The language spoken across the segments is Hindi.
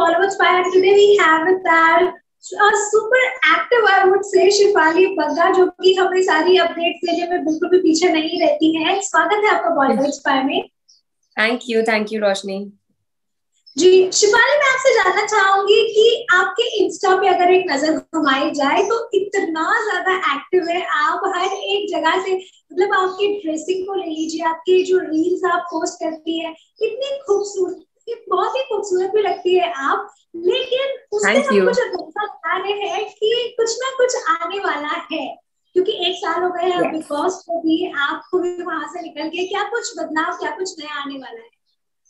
Bollywood Spy, and today we have with our super active, I would say, Shifali Bagga, जो कि हमें सारी अपडेट्स देने में बिल्कुल भी पीछे नहीं रहती है। स्वागत है आपका Bollywood Spy में। Thank you Roshni ji. शिफाली, मैं आपसे जानना चाहूंगी कि आपके इंस्टा पे अगर एक नजर घुमाई जाए तो इतना ज्यादा एक्टिव है आप, हर एक जगह से, मतलब आपकी ड्रेसिंग को ले लीजिए, आपकी जो रील्स आप पोस्ट करती है, इतनी खूबसूरत, बहुत ही खूबसूरत भी लगती है आप। लेकिन उससे हम कुछ अंदाजा लगा रहे हैं कि कुछ ना कुछ आने वाला है, क्योंकि एक साल हो गए हैं बिग बॉस को भी, आपको भी वहां से निकल के, क्या कुछ बदलाव, क्या कुछ नया आने वाला है?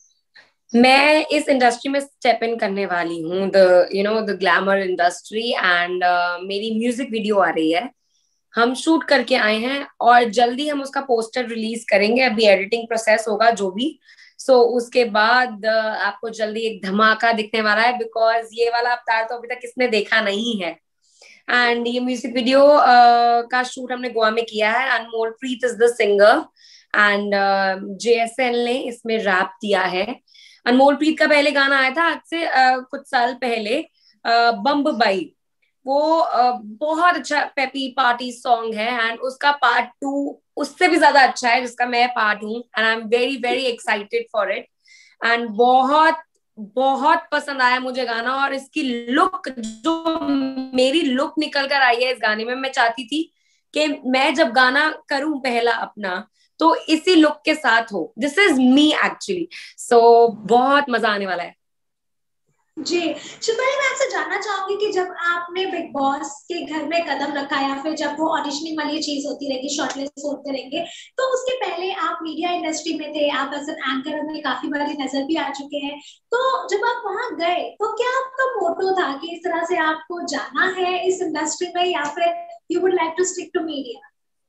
मैं इस इंडस्ट्री में स्टेप इन करने वाली हूँ, द ग्लैमर इंडस्ट्री, एंड मेरी म्यूजिक वीडियो आ रही है। हम शूट करके आए हैं और जल्दी हम उसका पोस्टर रिलीज करेंगे। अभी एडिटिंग प्रोसेस होगा जो भी, उसके बाद आपको जल्दी एक धमाका दिखने वाला है, बिकॉज ये वाला अवतार तो अभी तक किसने देखा नहीं है। एंड ये म्यूजिक वीडियो का शूट हमने गोवा में किया है। Anmol Preet is the singer and JSL ने इसमें रैप दिया है। अनमोल प्रीत का पहले गाना आया था आज से कुछ साल पहले, बम्बई। वो बहुत अच्छा पेपी पार्टी सॉन्ग है, एंड उसका पार्ट 2 उससे भी ज्यादा अच्छा है, जिसका मैं पार्ट हूँ, and I am very very excited for it. And बहुत बहुत पसंद आया मुझे गाना, और इसकी लुक, जो मेरी लुक निकल कर आई है इस गाने में, मैं चाहती थी कि मैं जब गाना करूं पहला अपना तो इसी लुक के साथ हो। This is me actually. बहुत मजा आने वाला है। जी। शिफाली, मैं आपसे जानना चाहूंगी कि जब आपने बिग बॉस के घर में कदम रखा, या फिर जब वो ऑडिशनिंग वाली चीज होती रहेगी, शॉर्टलिस्ट होते रहेंगे, तो उसके पहले आप मीडिया इंडस्ट्री में थे, आप एज एन एंकर में काफी बारी नजर भी आ चुके हैं। तो जब आप वहां गए तो क्या आपका मोटो था कि इस तरह से आपको जाना है इस इंडस्ट्री में, या फिर you would like to stick to media?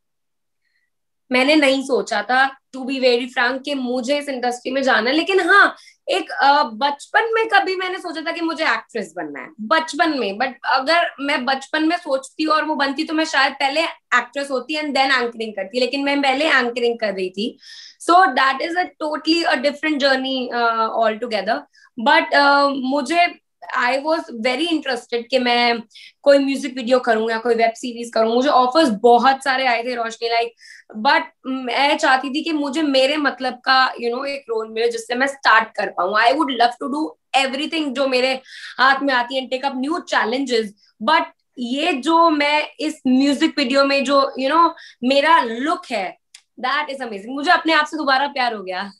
मैंने नहीं सोचा था, टू बी वेरी फ्रैंक, कि मुझे इस इंडस्ट्री में जाना है। लेकिन हाँ, एक बचपन में कभी मैंने सोचा था कि मुझे एक्ट्रेस बनना है, बचपन में। बट अगर मैं बचपन में सोचती और वो बनती तो मैं शायद पहले एक्ट्रेस होती एंड देन एंकरिंग करती, लेकिन मैं पहले एंकरिंग कर रही थी। So that is a totally a different journey all together. But मुझे, आई वॉज वेरी इंटरेस्टेड कि मैं कोई म्यूजिक वीडियो करूं या कोई वेब सीरीज करूं। मुझे ऑफर्स बहुत सारे आए थे रोशनी, लाइक, बट मैं चाहती थी कि मुझे मेरे मतलब का एक रोल मिले जिससे मैं स्टार्ट कर पाऊं। I would love to do everything जो मेरे हाथ में आती है, take up new challenges. But ये जो मैं इस म्यूजिक वीडियो में जो मेरा लुक है, दैट इज अमेजिंग। मुझे अपने आप से दोबारा प्यार हो गया।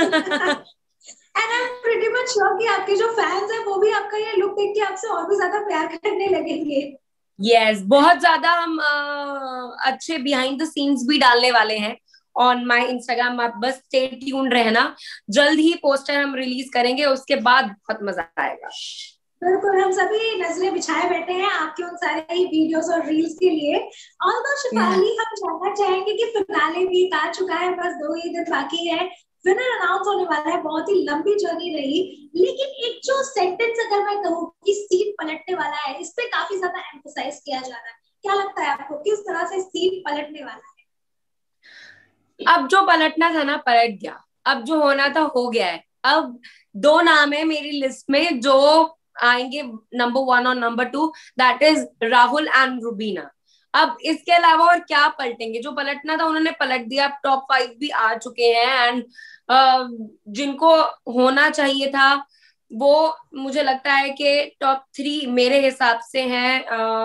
And I am pretty much sure कि आपके जो फैंस हैं वो भी आपका ये लुक देख के आपसे और भी ज्यादा प्यार करने लगेंगे। यस, बहुत ज्यादा। हम अच्छे बिहाइंड द सीन्स भी डालने वाले हैं ऑन माई इंस्टाग्राम। आप बस स्टे ट्यून्ड रहना, जल्द ही पोस्टर हम रिलीज करेंगे, उसके बाद बहुत मजा आएगा। बिल्कुल, हम सभी नजरें बिछाए बैठे हैं आपके उन सारे ही वीडियोस और रील्स के लिए। और तो शिफाली, हम जानना चाहेंगे कि फिनाले भी आ चुका है, बस 2 ही दिन बाकी है, विनर अनाउंस होने वाला है। बहुत ही लंबी जर्नी रही, लेकिन एक जो सेंटेंस अगर मैं कहूँ कि सीट पलटने वाला है, इस पे काफी ज्यादा एम्फोसाइज किया जा रहा है। क्या लगता है आपको, किस तरह से सीट पलटने वाला है? अब जो पलटना था ना, पलट गया। अब जो होना था हो गया है। अब 2 नाम है मेरी लिस्ट में जो आएंगे, नंबर 1 और number 2, that is Rahul and Rubina. अब इसके अलावा और क्या पलटेंगे? जो पलटना था उन्होंने पलट दिया। अब टॉप 5 भी आ चुके हैं, एंड जिनको होना चाहिए था वो, मुझे लगता है कि टॉप 3 मेरे हिसाब से हैं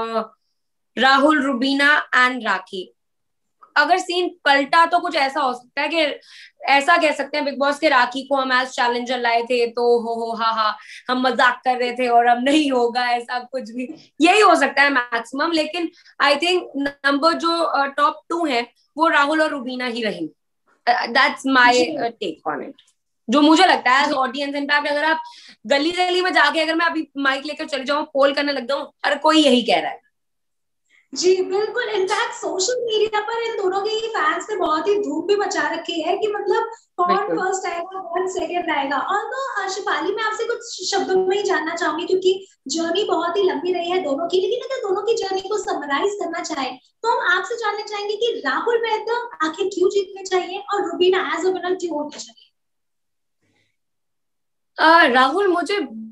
राहुल, रुबीना एंड राखी। अगर सीन पलटा तो कुछ ऐसा हो सकता है कि ऐसा कह सकते हैं बिग बॉस के, राखी को हम एज चैलेंजर लाए थे तो हो हा हा, हम मजाक कर रहे थे और अब नहीं होगा, ऐसा कुछ भी, यही हो सकता है मैक्सिमम। लेकिन आई थिंक नंबर जो टॉप 2 है वो राहुल और रुबीना ही रहेंगे। That's my take on it, जो मुझे लगता है एज ऑडियंस। इनफैक्ट अगर आप गली गली में जाके, अगर मैं अभी माइक लेकर चले जाऊं, पोल करने लग जाऊं, हर कोई यही कह रहा है। जी बिल्कुल, इनफैक्ट सोशल मीडिया पर इन दोनों के ही फैंस ने बहुत ही धूम भी मचा रखी है कि मतलब कौन फर्स्ट आएगा, कौन सेकंड आएगा। और तो शिफाली, मैं आपसे कुछ शब्दों में ही जानना चाहूंगी, क्योंकि जर्नी बहुत ही लंबी रही है दोनों की, लेकिन अगर दोनों की जर्नी को समराइज करना चाहे तो हम आपसे जानना चाहेंगे कि राहुल वैद्य आखिर क्यों जीतने चाहिए, और रुबीना एज अ विनर क्यों होना चाहिए? राहुल मुझे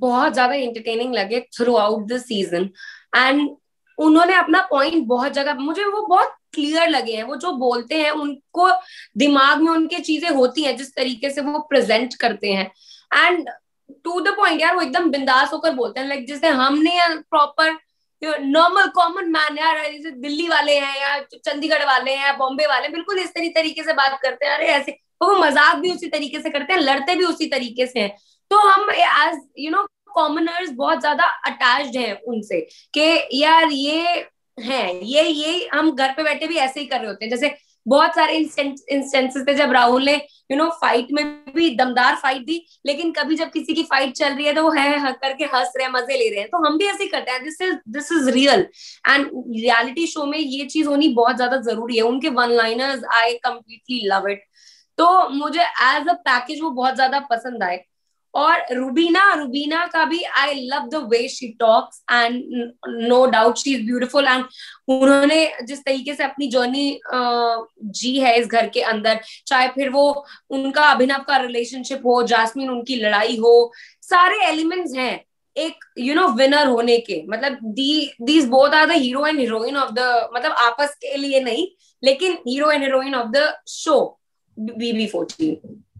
बहुत ज्यादा एंटरटेनिंग लगे throughout the season. And उन्होंने अपना पॉइंट बहुत जगह, मुझे वो बहुत क्लियर लगे हैं, वो जो बोलते हैं उनको दिमाग में उनके चीजें होती हैं, जिस तरीके से वो प्रेजेंट करते हैं एंड टू द पॉइंट यार, वो एकदम बिंदास होकर बोलते हैं, लाइक जैसे हमने प्रॉपर नॉर्मल कॉमन मैन यार, जैसे दिल्ली वाले हैं या चंडीगढ़ वाले हैं या बॉम्बे वाले, बिल्कुल इस तरीके से बात करते हैं, अरे ऐसे, तो वो मजाक भी उसी तरीके से करते हैं, लड़ते भी उसी तरीके से हैं। तो हम एज कॉमनर्स बहुत ज्यादा अटैच्ड हैं उनसे, कि यार ये है, ये हम घर पे बैठे भी ऐसे ही कर रहे होते हैं। जैसे बहुत सारे इंस्टेंसेस थे जब राहुल ने फाइट में भी दमदार फाइट दी, लेकिन कभी जब किसी की फाइट चल रही है तो वो है करके हंस रहे हैं, मजे ले रहे हैं। तो हम भी ऐसे ही करते हैं, this is real. And reality show में ये चीज होनी बहुत ज्यादा जरूरी है। उनके one liners I completely love it. तो मुझे एज अ पैकेज वो बहुत ज्यादा पसंद आए। और रुबीना का भी I love the way she talks and no doubt she is beautiful. And उन्होंने जिस तरीके से अपनी जर्नी जी है इस घर के अंदर, चाहे फिर वो उनका अभिनव का रिलेशनशिप हो, जास्मिन उनकी लड़ाई हो, सारे एलिमेंट्स हैं एक विनर होने के। मतलब these both are the hero and heroine of the, मतलब आपस के लिए नहीं, लेकिन hero and heroine of the show BB14।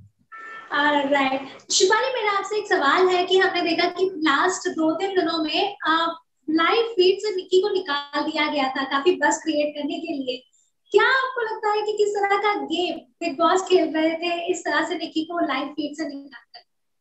Right Shifali, मेरा आपसे एक सवाल है कि हमने देखा कि लास्ट 2-3 दिनों में लाइव फीड से निक्की को निकाल दिया गया था काफी बस क्रिएट करने के लिए। क्या आपको लगता है कि किस तरह का गेम बिग बॉस खेल रहे थे इस तरह से निक्की को लाइव फीड से निकालकर?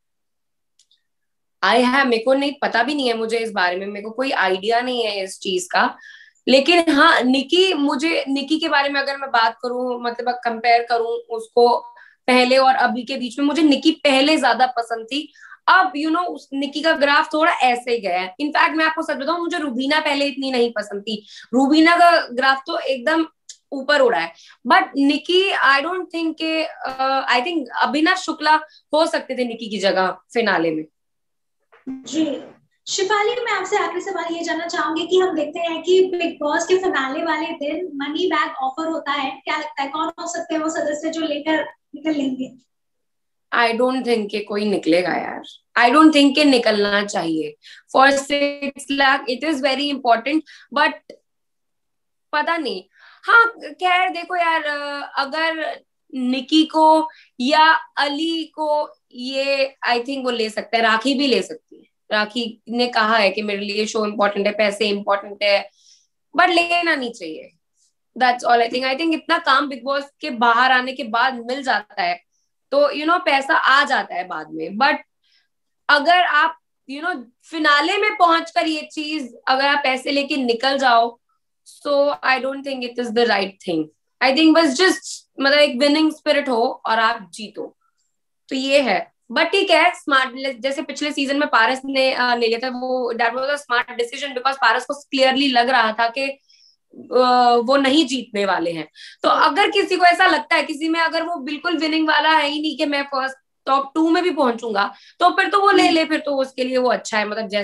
मेरे को नहीं पता भी नहीं है, मुझे इस बारे में मेरे को कोई आइडिया नहीं है इस चीज का। लेकिन हाँ, निक्की के बारे में अगर मैं बात करूं, मतलब कंपेयर करूं उसको पहले और अभी के बीच में, मुझे निक्की पहले ज्यादा पसंद थी। अब उस निक्की का ग्राफ थोड़ा ऐसे ही गया है। इनफैक्ट मैं आपको सच बताऊं, मुझे रूबीना पहले इतनी नहीं पसंद थी। रूबीना का ग्राफ तो एकदम ऊपर उड़ा है। But Nikki I don't think, I think Abhinav Shukla हो सकते थे निक्की की जगह फिनाले में। जी शिफाली, मैं आपसे आखिरी सवाल ये जानना चाहूंगी कि हम देखते हैं कि बिग बॉस के फिनाले वाले दिन मनी बैग ऑफर होता है। क्या लगता है कौन हो सकते हैं वो सदस्य जो लेकर निकल लेंगे? आई डोंट थिंक कि कोई निकलेगा यार। आई डोंट थिंक कि निकलना चाहिए। For 6 lakh it is very important, but पता नहीं। हाँ खैर देखो यार, अगर निकी को या अली को, ये आई थिंक वो ले सकते हैं, राखी भी ले सकती है। राखी ने कहा है कि मेरे लिए शो इम्पोर्टेंट है, पैसे इम्पोर्टेंट है, बट लेना नहीं चाहिए। दैट्स ऑल आई थिंक इतना काम बिग बॉस के बाहर आने के बाद मिल जाता है, तो पैसा आ जाता है बाद में। बट अगर आप फिनाले में पहुंचकर ये चीज अगर आप पैसे लेके निकल जाओ, so I don't think it is the right thing. I think बस जस्ट मतलब एक विनिंग स्पिरिट हो और आप जीतो, तो ये है। बट ठीक है, स्मार्ट, जैसे पिछले सीजन में पारस ने ले लिया था, वो that was a smart decision, because Paras को क्लियरली लग रहा था कि वो नहीं जीतने वाले हैं। तो अगर किसी को ऐसा लगता है, किसी में अगर वो बिल्कुल विनिंग वाला है ही नहीं कि मैं फर्स्ट टॉप 2 में भी पहुंचूंगा, तो फिर तो वो ले ले, फिर तो उसके लिए वो अच्छा है। मतलब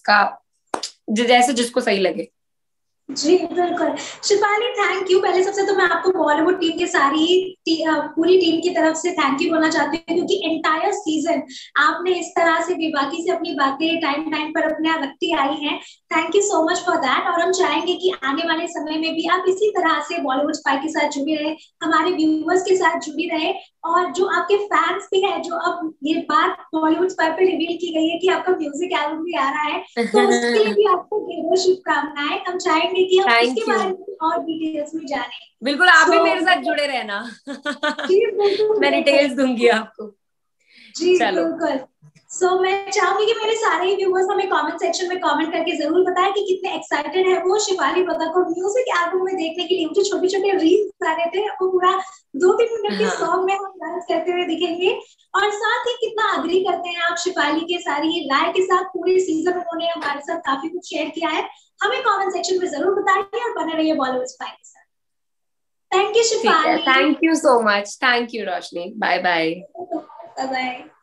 जैसे जिसको सही लगे। जी बिल्कुल शिफाली, थैंक यू। पहले सबसे तो मैं आपको बॉलीवुड टीम की पूरी टीम की तरफ से थैंक यू बोलना चाहती हूँ, क्योंकि एंटायर सीजन आपने इस तरह से बेबाकी से अपनी बातें टाइम टाइम पर अपने रखती आई हैं। Thank you so much for that. और हम चाहेंगे कि आने वाले समय में भी आप इसी तरह से बॉलीवुड स्पाई के साथ जुड़े रहे, हमारे व्यूअर्स के साथ जुड़ी रहे। और जो आपके फैंस भी है, जो अब ये बात बॉलीवुड स्पाई पे रिवील की गई है कि आपका म्यूजिक एल्बम भी आ रहा है, तो उसके लिए भी आपको ढेरों शुभकामनाएं। हम चाहेंगे कि हम इसके बारे में और डिटेल्स में जाने। बिल्कुल, आप भी मेरे साथ जुड़े रहना। मैं डिटेल्स दूंगी आपको। जी बिल्कुल। सो मैं चाहूंगी कि मेरे सारे व्यूअर्स हमें कमेंट सेक्शन में कमेंट करके जरूर बताएं कि कितने एक्साइटेड है वो शिफाली भगत को म्यूजिक एल्बम में देखने के लिए। मुझे छोटे छोटे रील्स आ रहे थे, वो पूरा 2-3 मिनट के सॉन्ग में हम डांस करते हुए दिखेंगे। और साथ ही कितना अग्री करते हैं आप शिफाली के सारी ये राय के साथ। पूरे सीजन उन्होंने हमारे साथ काफी कुछ शेयर किया है। हमें कमेंट सेक्शन में जरूर बताइए और बने रहिए बॉलीवुड स्पाई के साथ। Thank you Shifali. Thank you so much. Thank you Roshni. Bye bye. Bye bye.